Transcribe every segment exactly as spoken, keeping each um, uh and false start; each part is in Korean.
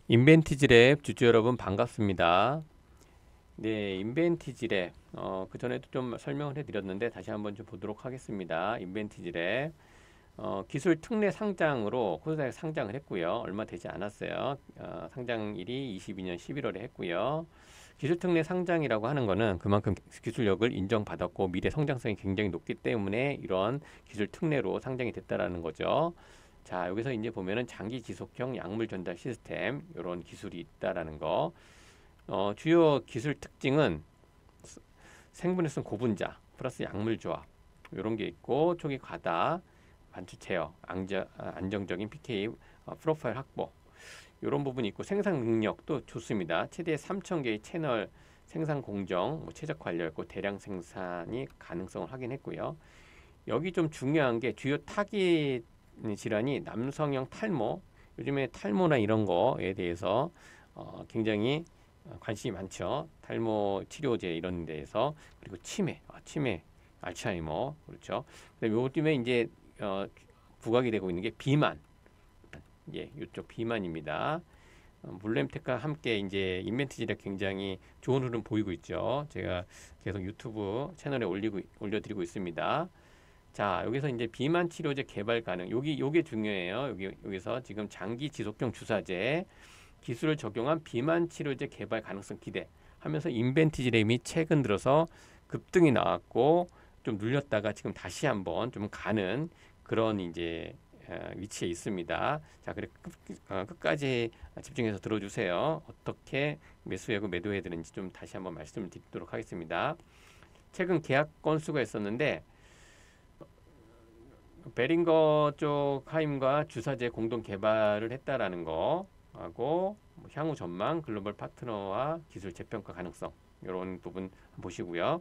인벤티지랩 주주 여러분 반갑습니다. 네, 인벤티지랩 어, 그 전에도 좀 설명을 해드렸는데 다시 한번 좀 보도록 하겠습니다. 인벤티지랩 어, 기술 특례 상장으로 코스닥에 상장을 했고요. 얼마 되지 않았어요. 어, 상장일이 이십이 년 십일월에 했고요. 기술 특례 상장이라고 하는 거는 그만큼 기술력을 인정받았고 미래 성장성이 굉장히 높기 때문에 이런 기술 특례로 상장이 됐다라는 거죠. 자, 여기서 이제 보면은 장기 지속형 약물 전달 시스템 이런 기술이 있다라는 거. 어, 주요 기술 특징은 생분해성 고분자 플러스 약물 조합 이런 게 있고 초기 과다 반추 제어 안정, 안정적인 피케이 어, 프로파일 확보 이런 부분이 있고 생산 능력도 좋습니다. 최대 삼천 개의 채널 생산 공정 뭐 최적 관리했고 대량 생산이 가능성을 확인했고요. 여기 좀 중요한 게 주요 타깃 질환이 남성형 탈모, 요즘에 탈모나 이런 거에 대해서 어, 굉장히 관심이 많죠. 탈모 치료제 이런 데에서. 그리고 치매, 아, 치매, 알츠하이머, 그렇죠. 요즘에 이제 어, 부각이 되고 있는 게 비만, 예, 이쪽 비만입니다. 어, 물렘텍과 함께 이제 인벤티지가 굉장히 좋은 흐름 보이고 있죠. 제가 계속 유튜브 채널에 올리고 올려드리고 있습니다. 자, 여기서 이제 비만 치료제 개발 가능. 여기 요게 중요해요. 여기 여기서 지금 장기 지속형 주사제 기술을 적용한 비만 치료제 개발 가능성 기대 하면서 인벤티지램이 최근 들어서 급등이 나왔고 좀 눌렸다가 지금 다시 한번 좀 가는 그런 이제 어, 위치에 있습니다. 자, 그래 끝, 어, 끝까지 집중해서 들어주세요. 어떻게 매수하고 매도해야 되는지 좀 다시 한번 말씀을 드리도록 하겠습니다. 최근 계약 건수가 있었는데 베링거 쪽 하임과 주사제 공동 개발을 했다라는 거 하고 뭐 향후 전망, 글로벌 파트너와 기술 재평가 가능성 이런 부분 보시고요.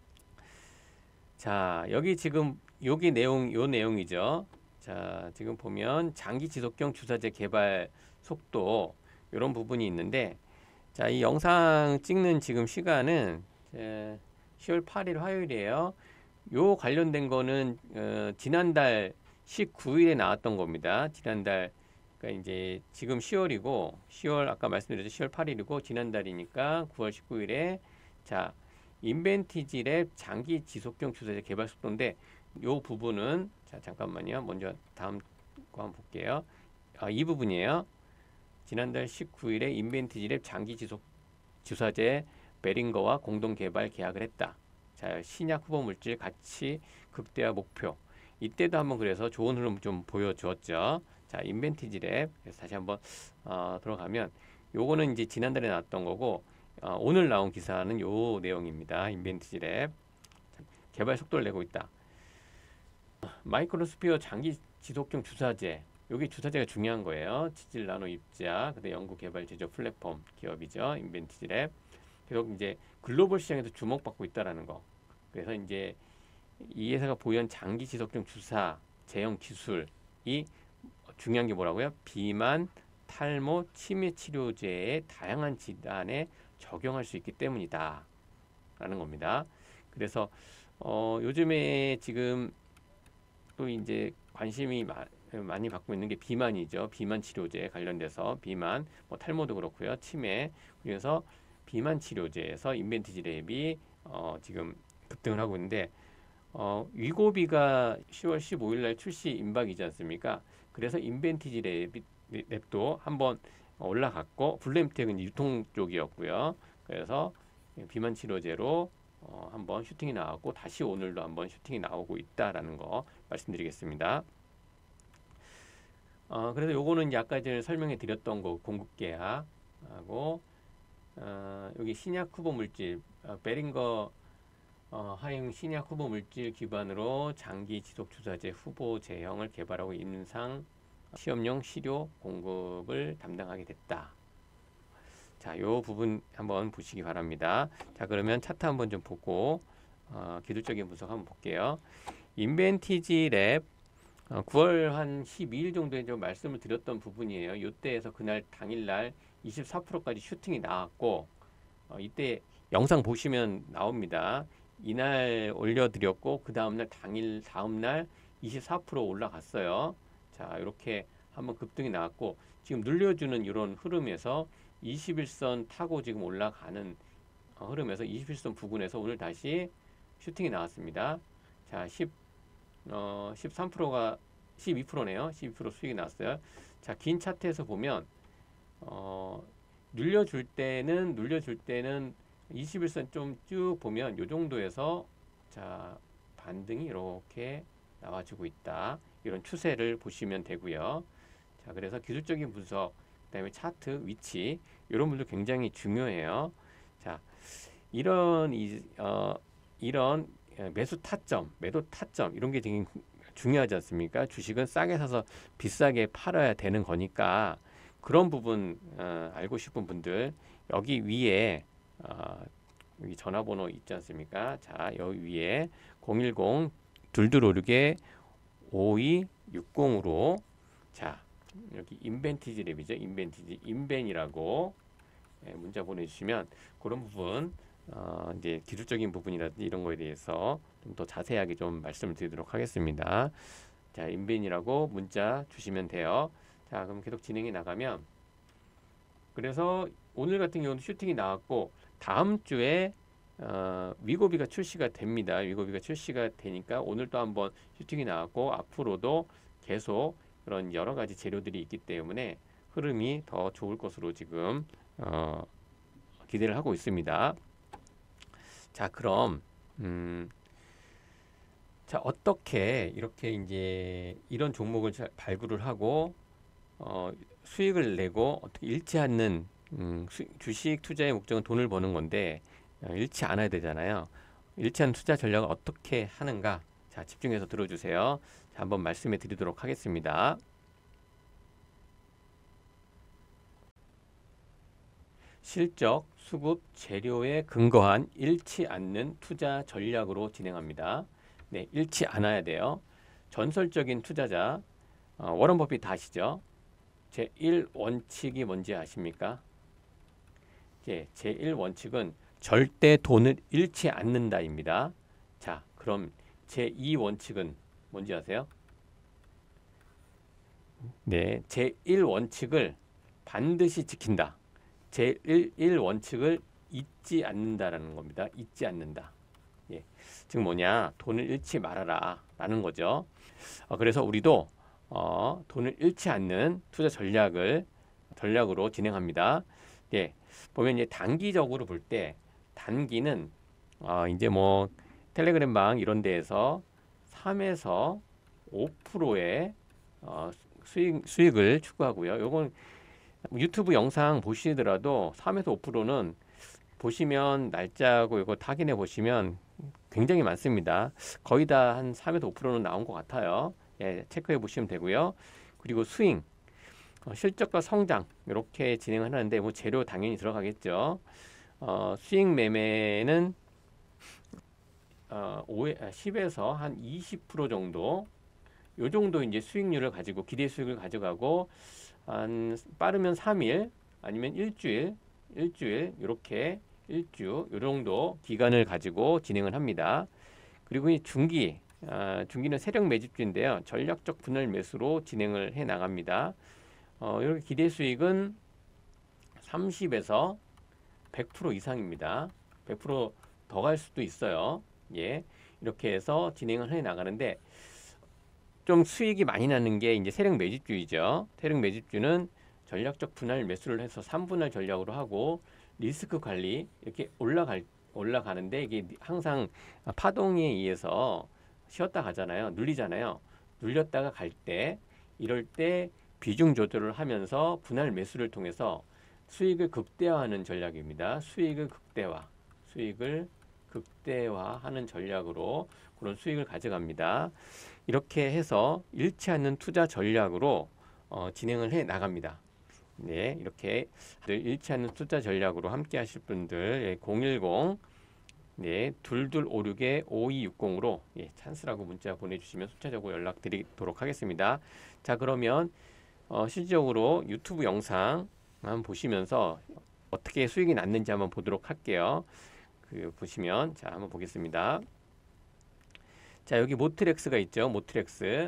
자, 여기 지금 여기 내용 요 내용이죠. 자, 지금 보면 장기 지속형 주사제 개발 속도 이런 부분이 있는데 자, 이 영상 찍는 지금 시간은 시월 팔일 화요일이에요. 요 관련된 거는 어, 지난달 십구 일에 나왔던 겁니다. 지난달 그러니까 이제 지금 시월이고 시월 아까 말씀드렸죠. 시월 팔일이고 지난달이니까 구월 십구일에 자 인벤티지랩 장기 지속형 주사제 개발 속도인데 요 부분은 자 잠깐만요. 먼저 다음 거 한번 볼게요. 아, 이 부분이에요. 지난달 십구일에 인벤티지랩 장기 지속 주사제 베링거와 공동 개발 계약을 했다. 자, 신약 후보 물질 가치 극대화 목표. 이때도 한번 그래서 좋은 흐름 좀 보여주었죠. 자, 인벤티지랩. 그래서 다시 한번 어, 들어가면 요거는 이제 지난달에 나왔던 거고 어, 오늘 나온 기사는 요 내용입니다. 인벤티지랩. 개발 속도를 내고 있다. 마이크로스피어 장기 지속형 주사제. 여기 주사제가 중요한 거예요. 치질 나노 입자, 그다음 연구 개발 제조 플랫폼 기업이죠. 인벤티지랩. 계속 이제 글로벌 시장에서 주목받고 있다라는 거. 그래서 이제 이 회사가 보유한 장기 지속형 주사 제형 기술이 중요한 게 뭐라고요? 비만, 탈모, 치매 치료제의 다양한 질환에 적용할 수 있기 때문이다. 라는 겁니다. 그래서 어, 요즘에 지금 또 이제 관심이 마, 많이 받고 있는 게 비만이죠. 비만 치료제 관련돼서 비만, 뭐 탈모도 그렇고요. 치매. 그래서 비만 치료제에서 인벤티지랩이 어, 지금 급등을 하고 있는데 어, 위고비가 시월 십오일 날 출시 임박이지 않습니까? 그래서 인벤티지랩도 한번 올라갔고 블루엠텍은 유통 쪽이었고요. 그래서 비만 치료제로 어, 한번 슈팅이 나왔고 다시 오늘도 한번 슈팅이 나오고 있다라는 거 말씀드리겠습니다. 어, 그래서 요거는 아까 전에 설명해 드렸던 거 공급 계약하고 어, 여기 신약 후보 물질 어, 베링거 어, 하임 신약 후보 물질 기반으로 장기 지속 주사제 후보 제형을 개발하고 임상 시험용 시료 공급을 담당하게 됐다. 자, 요 부분 한번 보시기 바랍니다. 자, 그러면 차트 한번 좀 보고 어, 기술적인 분석 한번 볼게요. 인벤티지랩 어, 구월 한 십이일 정도에 좀 말씀을 드렸던 부분이에요. 이때에서 그날 당일날 이십사 퍼센트까지 슈팅이 나왔고 어, 이때 영상 보시면 나옵니다. 이날 올려드렸고 그 다음날 당일 다음날 이십사 퍼센트 올라갔어요. 자, 이렇게 한번 급등이 나왔고 지금 늘려주는 이런 흐름에서 이십일 선 타고 지금 올라가는 어, 흐름에서 이십일 선 부근에서 오늘 다시 슈팅이 나왔습니다. 자, 십, 어, 십삼 퍼센트가 십이 퍼센트네요. 십이 퍼센트 수익이 나왔어요. 자, 긴 차트에서 보면 어, 눌려줄 때는 눌려줄 때는 이십일 선 좀 쭉 보면 요 정도에서 자, 반등이 이렇게 나와주고 있다. 이런 추세를 보시면 되고요. 자, 그래서 기술적인 분석, 그다음에 차트 위치 이런 분도 굉장히 중요해요. 자, 이런 이, 어, 이런 매수 타점, 매도 타점 이런 게 되게 중요하지 않습니까? 주식은 싸게 사서 비싸게 팔아야 되는 거니까 그런 부분 어, 알고 싶은 분들 여기 위에 어, 여기 전화번호 있지 않습니까? 자, 여기 위에 공일공 이이오육 오이육공으로 자, 여기 인벤티지 랩이죠. 인벤티지 인벤이라고 예, 문자 보내주시면 그런 부분 어, 이제 기술적인 부분이라든지 이런 거에 대해서 좀 더 자세하게 좀 말씀을 드리도록 하겠습니다. 자, 인벤이라고 문자 주시면 돼요. 자, 그럼 계속 진행해 나가면 그래서 오늘 같은 경우는 슈팅이 나왔고 다음 주에 어, 위고비가 출시가 됩니다. 위고비가 출시가 되니까 오늘 또 한번 슈팅이 나왔고 앞으로도 계속 그런 여러 가지 재료들이 있기 때문에 흐름이 더 좋을 것으로 지금 어, 기대를 하고 있습니다. 자, 그럼 음, 자, 어떻게 이렇게 이제 이런 종목을 잘 발굴을 하고 어, 수익을 내고 어떻게 잃지 않는 음, 수, 주식 투자의 목적은 돈을 버는 건데 어, 잃지 않아야 되잖아요. 잃지 않는 투자 전략을 어떻게 하는가? 자, 집중해서 들어주세요. 자, 한번 말씀해 드리도록 하겠습니다. 실적, 수급, 재료에 근거한 잃지 않는 투자 전략으로 진행합니다. 네, 잃지 않아야 돼요. 전설적인 투자자 어, 워런 버핏 다 아시죠? 제일 원칙이 뭔지 아십니까? 예, 제일 원칙은 절대 돈을 잃지 않는다입니다. 자, 그럼 제이 원칙은 뭔지 아세요? 네, 제일 원칙을 반드시 지킨다. 제일 원칙을 잊지 않는다라는 겁니다. 잊지 않는다. 예, 즉 뭐냐? 돈을 잃지 말아라 라는 거죠. 어, 그래서 우리도 어, 돈을 잃지 않는 투자 전략을 전략으로 진행합니다. 예, 보면 이제 단기적으로 볼 때 단기는 어, 이제 뭐 텔레그램 방 이런 데에서 삼에서 오 퍼센트의 어, 수익 수익을 추구하고요. 요건 유튜브 영상 보시더라도 삼에서 오 퍼센트는 보시면 날짜고 이거 확인해 보시면 굉장히 많습니다. 거의 다 한 삼에서 오 퍼센트는 나온 것 같아요. 예, 체크해 보시면 되고요. 그리고 스윙, 어, 실적과 성장 이렇게 진행을 하는데 뭐 재료 당연히 들어가겠죠. 어, 수익 매매는 어, 십에서 한 이십 퍼센트 정도 요 정도 이제 수익률을 가지고 기대 수익을 가져가고 한 빠르면 삼 일 아니면 일주일 일주일 이렇게 일주 요 정도 기간을 가지고 진행을 합니다. 그리고 이 중기 아, 중기는 세력 매집주인데요. 전략적 분할 매수로 진행을 해 나갑니다. 어, 이렇게 기대 수익은 삼십에서 백 퍼센트 이상입니다. 백 퍼센트 더 갈 수도 있어요. 예, 이렇게 해서 진행을 해 나가는데 좀 수익이 많이 나는 게 이제 세력 매집주이죠. 세력 매집주는 전략적 분할 매수를 해서 삼 분할 전략으로 하고 리스크 관리 이렇게 올라갈 올라가는데 이게 항상 파동에 의해서 쉬었다 가잖아요. 눌리잖아요. 눌렸다가 갈 때 이럴 때 비중 조절을 하면서 분할 매수를 통해서 수익을 극대화하는 전략입니다. 수익을 극대화, 수익을 극대화하는 전략으로 그런 수익을 가져갑니다. 이렇게 해서 잃지 않는 투자 전략으로 어, 진행을 해 나갑니다. 네, 이렇게 잃지 않는 투자 전략으로 함께 하실 분들 예, 공일공 네, 이이오육 오이육공으로 예, 찬스라고 문자 보내주시면 순차적으로 연락드리도록 하겠습니다. 자, 그러면 어, 실질적으로 유튜브 영상 한번 보시면서 어떻게 수익이 났는지 한번 보도록 할게요. 그 보시면 자 한번 보겠습니다. 자, 여기 모트렉스가 있죠. 모트렉스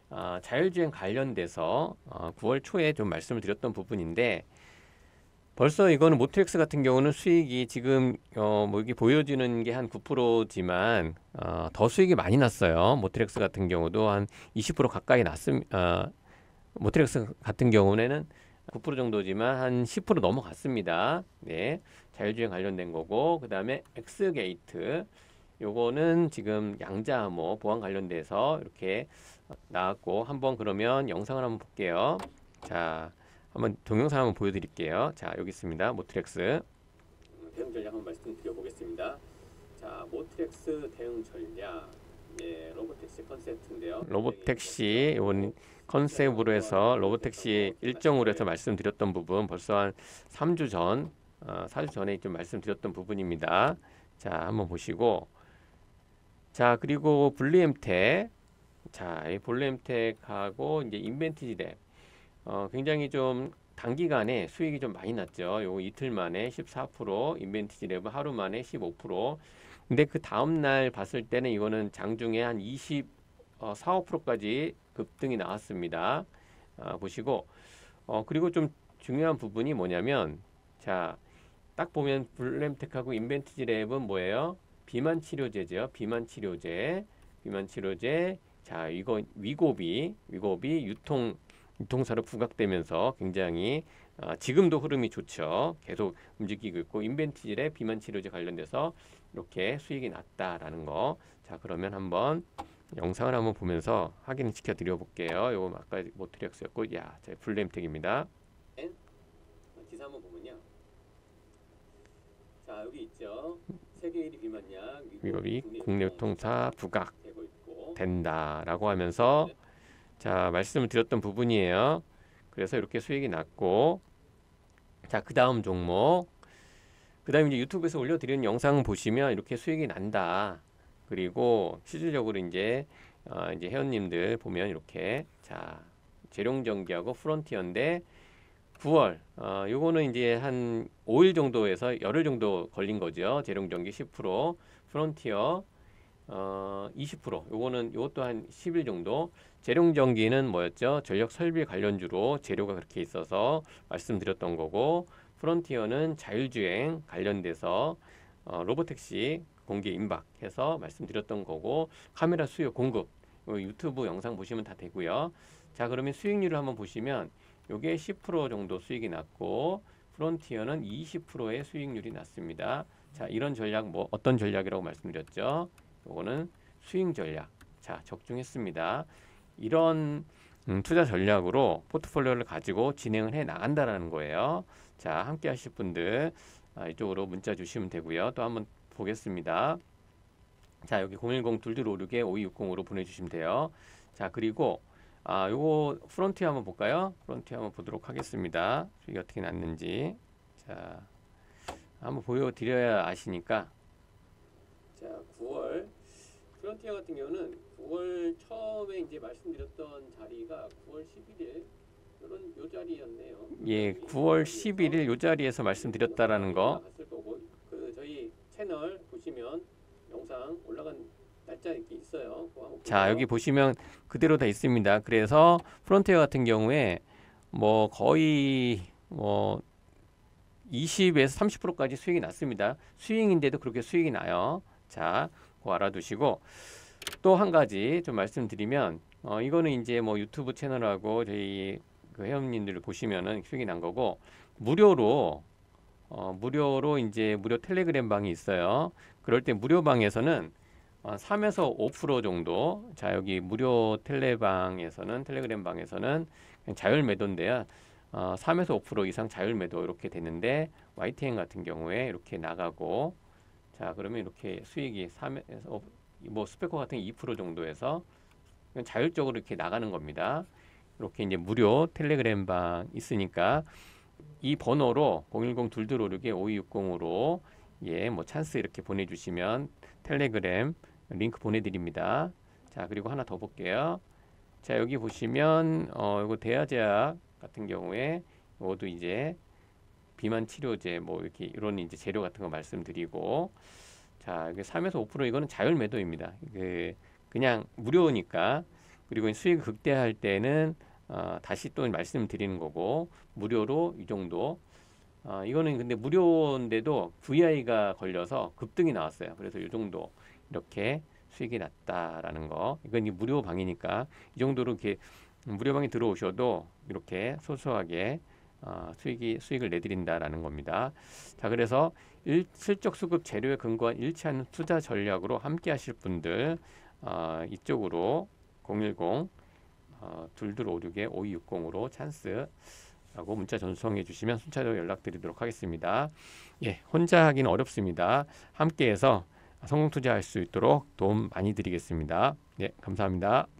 아, 자율주행 관련돼서 어, 구월 초에 좀 말씀을 드렸던 부분인데 벌써 이거는 모트렉스 같은 경우는 수익이 지금 어, 뭐 여기 보여지는 게 한 구 퍼센트지만 어, 더 수익이 많이 났어요. 모트렉스 같은 경우도 한 이십 퍼센트 가까이 났음. 어, 모트렉스 같은 경우에는 구 퍼센트 정도지만 한 십 퍼센트 넘어갔습니다. 네, 자율주행 관련된 거고 그 다음에 엑스게이트 요거는 지금 양자암호 보안 관련돼서 이렇게 나왔고 한번 그러면 영상을 한번 볼게요. 자, 한번 동영상 한번 보여드릴게요. 자, 여기 있습니다. 모트렉스 대응 전략 한번 말씀드려 보겠습니다. 자, 모트렉스 대응 전략. 네, 로보택시 컨셉트인데요. 로보택시 이번 컨셉으로 해서 로보택시 일정으로 해서 말씀드렸던 부분 벌써 한 삼 주 전, 어, 사 주 전에 좀 말씀드렸던 부분입니다. 자, 한번 보시고 자, 그리고 블루엠텍. 자, 이 블루엠텍하고 이제 인벤티지랩. 어, 굉장히 좀 단기간에 수익이 좀 많이 났죠. 요거 이틀 만에 십사 퍼센트, 인벤티지랩은 하루 만에 십오 퍼센트. 근데 그 다음 날 봤을 때는 이거는 장중에 한 이십사, 오 퍼센트까지 급등이 나왔습니다. 아, 보시고 어, 그리고 좀 중요한 부분이 뭐냐면 자, 딱 보면 블루엠텍하고 인벤티지랩은 뭐예요? 비만 치료제죠. 비만 치료제. 비만 치료제. 자, 이거 위고비, 위고비 유통 유통사로 부각되면서 굉장히 어, 지금도 흐름이 좋죠. 계속 움직이고 있고 인벤티질의 비만 치료제 관련돼서 이렇게 수익이 났다라는 거. 자, 그러면 한번 영상을 한번 보면서 확인을 시켜 드려 볼게요. 요거 아까 모트렉스였고, 야, 자, 블루엠텍입니다. 기사 한번 보면요. 자, 여기 있죠. 세계 일 위 비만약 위고비 국내 유통사 부각 된다라고 하면서 자, 말씀을 드렸던 부분이에요. 그래서 이렇게 수익이 났고 자, 그 다음 종목 그 다음에 이제 유튜브에서 올려드리는 영상 보시면 이렇게 수익이 난다. 그리고 실질적으로 이제 어, 이제 회원님들 보면 이렇게 자, 재룡전기하고 프론티어인데 구월 어, 요거는 이제 한 오 일 정도에서 열흘 정도 걸린 거죠. 재룡전기 십 퍼센트, 프론티어 어, 이십 퍼센트. 요거는 요것도 한 십 일 정도. 재룡전기는 뭐였죠? 전력 설비 관련주로 재료가 그렇게 있어서 말씀드렸던 거고, 프론티어는 자율주행 관련돼서 어, 로보택시 공개 임박해서 말씀드렸던 거고, 카메라 수요 공급 유튜브 영상 보시면 다 되고요. 자, 그러면 수익률을 한번 보시면 요게 십 퍼센트 정도 수익이 났고 프론티어는 이십 퍼센트의 수익률이 났습니다. 자, 이런 전략 뭐 어떤 전략이라고 말씀드렸죠? 요거는 수익 전략. 자, 적중했습니다. 이런 음, 투자 전략으로 포트폴리오를 가지고 진행을 해 나간다라는 거예요. 자, 함께 하실 분들 아, 이쪽으로 문자 주시면 되고요. 또 한번 보겠습니다. 자, 여기 공일공 이이오육 오이육공으로 보내주시면 돼요. 자, 그리고 아, 요거 프론티어 한번 볼까요? 프론티어 한번 보도록 하겠습니다. 수익이 어떻게 났는지. 자, 한번 보여드려야 아시니까. 자, 구월 프론티어 같은 경우는 구월 처음에 이제 말씀드렸던 자리가 구월 십일 일 이런 요 자리였네요. 예, 구월 십일 일 요 자리에서 말씀드렸다라는 거. 갔을 거고 그 저희 채널 보시면 영상 올라간 날짜 이렇게 있어요. 자, 여기 보시면 그대로 다 있습니다. 그래서 프론티어 같은 경우에 뭐 거의 뭐 이십에서 삼십 퍼센트까지 수익이 났습니다. 수익인데도 그렇게 수익이 나요. 자, 그거 알아두시고 또 한 가지 좀 말씀드리면 어, 이거는 이제 뭐 유튜브 채널하고 저희 그 회원님들 보시면은 수익이 난 거고 무료로 어, 무료로 이제 무료 텔레그램 방이 있어요. 그럴 때 무료 방에서는 어, 삼에서 오 퍼센트 정도. 자, 여기 무료 텔레방에서는 텔레그램 방에서는 그냥 자율 매도인데요. 어, 삼에서 오 퍼센트 이상 자율 매도 이렇게 되는데 와이티엔 같은 경우에 이렇게 나가고 자, 그러면 이렇게 수익이 삼에서 뭐 스페커 같은 게 이 퍼센트 정도에서 그냥 자율적으로 이렇게 나가는 겁니다. 이렇게 이제 무료 텔레그램 방 있으니까 이 번호로 공일공 이이오육 오이육공으로 예, 뭐 찬스 이렇게 보내주시면 텔레그램 링크 보내드립니다. 자, 그리고 하나 더 볼게요. 자, 여기 보시면 어, 이거 대하제약 같은 경우에 이것도 이제 비만 치료제 뭐 이렇게 이런 이제 재료 같은 거 말씀드리고 자, 이게 삼에서 오 퍼센트 이거는 자율 매도입니다. 그 그냥 무료니까 그리고 수익 극대화할 때는 어, 다시 또 말씀드리는 거고, 무료로 이 정도. 어, 이거는 근데 무료인데도 브이아이가 걸려서 급등이 나왔어요. 그래서 이 정도 이렇게 수익이 났다라는 거. 이건 이 무료 방이니까 이 정도로 이렇게 무료 방에 들어오셔도 이렇게 소소하게 어, 수익이 수익을 내드린다라는 겁니다. 자, 그래서 일, 실적 수급 재료에 근거한 일치 않는 투자 전략으로 함께 하실 분들 어, 이쪽으로 공일공 어, 이이오육에 오이육공으로 찬스 라고 문자 전송해 주시면 순차적으로 연락드리도록 하겠습니다. 예, 혼자 하기는 어렵습니다. 함께해서 성공 투자할 수 있도록 도움 많이 드리겠습니다. 예, 감사합니다.